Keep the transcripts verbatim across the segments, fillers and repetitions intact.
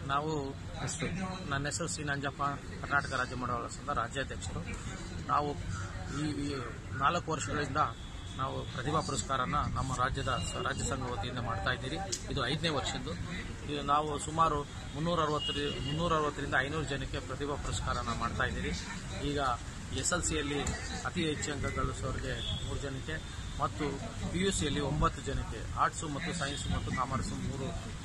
ನಾವು ನನ್ನ ಹೆಸರು ಸಿ ನಂಜಪ್ಪ, ಕರ್ನಾಟಕ ರಾಜ್ಯ ಮಡವಾಳ ಸಂಘದ ರಾಜ್ಯಾಧ್ಯಕ್ಷರು. ನಾವು ಈ ನಾಲ್ಕು ವರ್ಷಗಳಿಂದ ನಾವು ಪ್ರತಿಭಾ ಪುರಸ್ಕಾರನ ನಮ್ಮ ರಾಜ್ಯದ ರಾಜ್ಯ ಸಂಘ ವತಿಯಿಂದ ಮಾಡ್ತಾ ಇದ್ದೀರಿ. ಇದು ಐದನೇ ವರ್ಷದ್ದು. ನಾವು ಸುಮಾರು ಮುನ್ನೂರ ಅರವತ್ತ ಮುನ್ನೂರ ಅರವತ್ತರಿಂದ ಐನೂರು ಜನಕ್ಕೆ ಪ್ರತಿಭಾ ಪುರಸ್ಕಾರನ ಮಾಡ್ತಾ ಇದ್ದೀರಿ. ಈಗ ಎಸ್ ಎಲ್ ಸಿಯಲ್ಲಿ ಅತಿ ಹೆಚ್ಚು ಅಂಕ ಗಳಿಸೋರಿಗೆ ಮೂರು ಜನಕ್ಕೆ ಮತ್ತು ಪಿ ಯು ಸಿಯಲ್ಲಿ ಒಂಬತ್ತು ಜನಕ್ಕೆ ಆರ್ಟ್ಸು ಮತ್ತು ಸೈನ್ಸ್ ಮತ್ತು ಕಾಮರ್ಸು ಮೂರು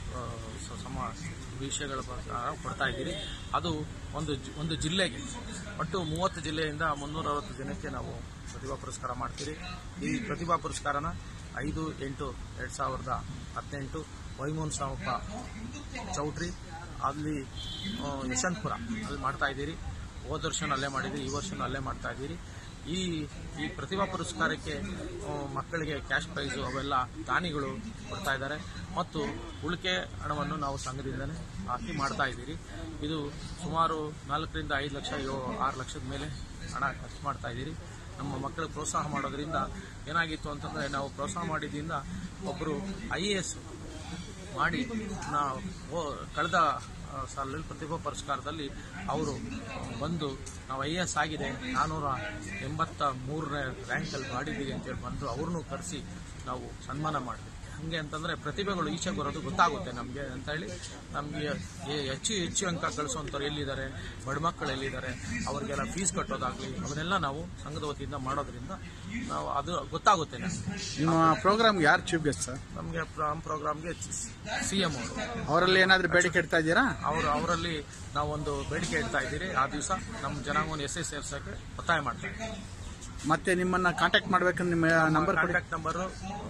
ಸಮ ವಿಷಯಗಳ ಪ್ರಕಾರ ಕೊಡ್ತಾ ಇದ್ದೀರಿ. ಅದು ಒಂದು ಒಂದು ಜಿಲ್ಲೆಗೆ ಒಟ್ಟು ಮೂವತ್ತು ಜಿಲ್ಲೆಯಿಂದ ಮುನ್ನೂರ ಅರವತ್ತು ಜನಕ್ಕೆ ನಾವು ಪ್ರತಿಭಾ ಪುರಸ್ಕಾರ ಮಾಡ್ತೀರಿ. ಈ ಪ್ರತಿಭಾ ಪುರಸ್ಕಾರನ ಐದು ಎಂಟು ಎರಡು ಸಾವಿರದ ಹದಿನೆಂಟು ವೈಮೋಹನ್ ಸಾವಪ್ಪ ಚೌಟ್ರಿ ಅಲ್ಲಿ ಯಶವಂತಪುರ ಅಲ್ಲಿ ಮಾಡ್ತಾ ಇದ್ದೀರಿ. ಹೋದ ವರ್ಷನೂ ಅಲ್ಲೇ ಮಾಡಿದ್ದೀರಿ, ಈ ವರ್ಷನೂ ಅಲ್ಲೇ ಮಾಡ್ತಾ ಇದ್ದೀರಿ. ಈ ಈ ಪ್ರತಿಭಾ ಪುರಸ್ಕಾರಕ್ಕೆ ಮಕ್ಕಳಿಗೆ ಕ್ಯಾಶ್ ಪ್ರೈಸು ಅವೆಲ್ಲ ದಾನಿಗಳು ಕೊಡ್ತಾ ಇದ್ದಾರೆ ಮತ್ತು ಉಳಿಕೆ ಹಣವನ್ನು ನಾವು ಸಂಘದಿಂದನೇ ಹಾಕಿ ಮಾಡ್ತಾ ಇದ್ದೀರಿ. ಇದು ಸುಮಾರು ನಾಲ್ಕರಿಂದ ಐದು ಲಕ್ಷ ಏಳು ಆರು ಲಕ್ಷದ ಮೇಲೆ ಹಣ ಖರ್ಚು ಮಾಡ್ತಾ ಇದ್ದೀರಿ. ನಮ್ಮ ಮಕ್ಕಳಿಗೆ ಪ್ರೋತ್ಸಾಹ ಮಾಡೋದ್ರಿಂದ ಏನಾಗಿತ್ತು ಅಂತಂದರೆ, ನಾವು ಪ್ರೋತ್ಸಾಹ ಮಾಡಿದ್ರಿಂದ ಒಬ್ಬರು ಐ ಎ ಎಸ್ ಮಾಡಿ ನಾವು ಕಳೆದ ಸಾಲಲ್ಲಿ ಪ್ರತಿಭಾ ಪುರಸ್ಕಾರದಲ್ಲಿ ಅವರು ಬಂದು ನಾವು ಐ ಎ ಎಸ್ ಆಗಿದೆ ನಾನ್ನೂರ ಎಂಬತ್ತ ಮೂರನೇ ರ್ಯಾಂಕಲ್ಲಿ ಮಾಡಿದ್ದೀವಿ ಅಂತೇಳಿ ಬಂದು ಅವ್ರನ್ನೂ ಕರೆಸಿ ನಾವು ಸನ್ಮಾನ ಮಾಡಿದ್ವಿ. ಹಂಗೆ ಅಂತಂದರೆ ಪ್ರತಿಭೆಗಳು ಈಚೆ ಬರೋದು ಗೊತ್ತಾಗುತ್ತೆ ನಮಗೆ ಅಂತೇಳಿ ನಮಗೆ ಹೆಚ್ಚು ಹೆಚ್ಚು ಅಂಕ ಗಳಿಸುವಂಥವ್ರು ಎಲ್ಲಿದ್ದಾರೆ, ಬಡ ಮಕ್ಕಳು ಎಲ್ಲಿದ್ದಾರೆ, ಅವ್ರಿಗೆಲ್ಲ ಫೀಸ್ ಕಟ್ಟೋದಾಗಲಿ ಅವನ್ನೆಲ್ಲ ನಾವು ಸಂಘದ ವತಿಯಿಂದ ಮಾಡೋದ್ರಿಂದ ನಾವು ಅದು ಗೊತ್ತಾಗುತ್ತೆ ನಮಗೆ. ನಿಮ್ಮ ಪ್ರೋಗ್ರಾಮ್ಗೆ ಯಾರು ಚೀಫ್ ಗೆಸ್ಟ್ ಸರ್? ನಮಗೆ ನಮ್ಮ ಪ್ರೋಗ್ರಾಮ್ಗೆ ಸಿ ಎಂ ಅವರು. ಅವರಲ್ಲಿ ಏನಾದರೂ ಬೇಡಿಕೆ ಇಡ್ತಾ ಇದ್ದೀರಾ? ಅವರು ಅವರಲ್ಲಿ ನಾವೊಂದು ಬೇಡಿಕೆ ಇಡ್ತಾ ಇದ್ದೀರಿ. ಆ ದಿವಸ ನಮ್ಮ ಜನಾಂಗವನ್ನು ಎಸ್ ಎಸ್ ಸೇರ್ಸೋಕ್ಕೆ ಒತ್ತಾಯ ಮಾಡ್ತಾ ಇದ್ದೀವಿ. ಮತ್ತೆ ನಿಮ್ಮನ್ನು ಕಾಂಟ್ಯಾಕ್ಟ್ ಮಾಡಬೇಕಂದ್ರೆ ನಿಮ್ಮ number contact number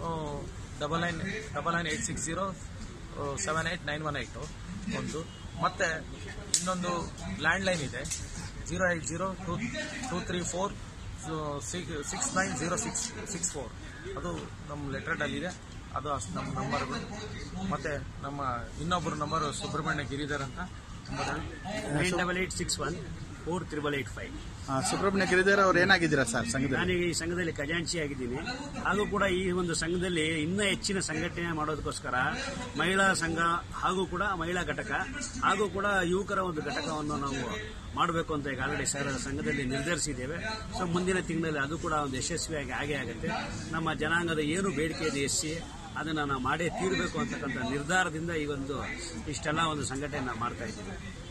double nine double nine eight six zero seven eight nine one eight ಒಂದು. ಮತ್ತೆ ಇನ್ನೊಂದು ಲ್ಯಾಂಡ್ಲೈನ್ ಇದೆ zero eight zero two two three four six nine zero six six four ಅದು ನಮ್ಮ ಲೆಟರ್ಡಲ್ಲಿದೆ. ಅದು ಅಷ್ಟು ನಮ್ಮ ನಂಬರ್ಗಳು. ಮತ್ತು ನಮ್ಮ ಇನ್ನೊಬ್ಬರು ನಂಬರು ಸುಬ್ರಹ್ಮಣ್ಯ ಗಿರಿಧರ್ ಅಂತ nine double eight six one four triple eight five. Subrahmanya Giridhar ಅವ್ರು ಏನಾಗಿದ್ದೀರಾ ಸರ್ ಸಂಘದಲ್ಲಿ? ನಾನೀಗ ಈ ಸಂಘದಲ್ಲಿ ಖಜಾಂಚಿ ಆಗಿದ್ದೀನಿ. ಹಾಗೂ ಕೂಡ ಈ ಒಂದು ಸಂಘದಲ್ಲಿ ಇನ್ನೂ ಹೆಚ್ಚಿನ ಸಂಘಟನೆ ಮಾಡೋದಕ್ಕೋಸ್ಕರ ಮಹಿಳಾ ಸಂಘ ಹಾಗೂ ಕೂಡ ಮಹಿಳಾ ಘಟಕ ಹಾಗೂ ಕೂಡ ಯುವಕರ ಒಂದು ಘಟಕವನ್ನು ನಾವು ಮಾಡಬೇಕು ಅಂತ ಈಗ ಆಲ್ರೆಡಿ ಸರ್ ಸಂಘದಲ್ಲಿ ನಿರ್ಧರಿಸಿದ್ದೇವೆ. ಸೊ ಮುಂದಿನ ತಿಂಗಳಲ್ಲಿ ಅದು ಕೂಡ ಒಂದು ಯಶಸ್ವಿಯಾಗಿ ಆಗೇ ಆಗುತ್ತೆ. ನಮ್ಮ ಜನಾಂಗದ ಏನು ಬೇಡಿಕೆ ಇದೆ ಎಸ್ ಸಿ ಅದನ್ನು ನಾವು ಮಾಡೇ ತೀರಬೇಕು ಅಂತಕ್ಕಂಥ ನಿರ್ಧಾರದಿಂದ ಈ ಒಂದು ಇಷ್ಟೆಲ್ಲ ಒಂದು ಸಂಘಟನೆ ನಾವು ಮಾಡ್ತಾ ಇದ್ದೀವಿ.